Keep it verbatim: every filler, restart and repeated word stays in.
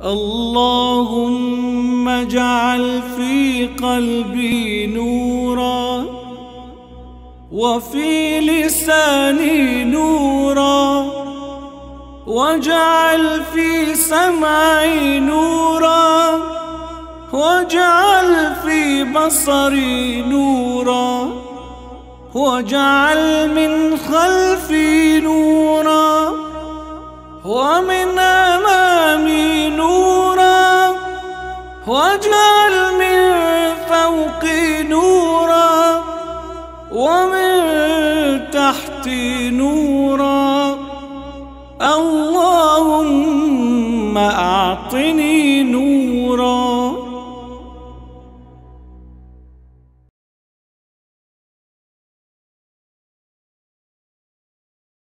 اللهم اجعل في قلبي نورا وفي لساني نورا واجعل في سمعي نورا واجعل في بصري نورا واجعل من خلفي نورا ومن أمامي نورا واجعل من فوقي نورا ومن تحتي نورا. اللهم أعطني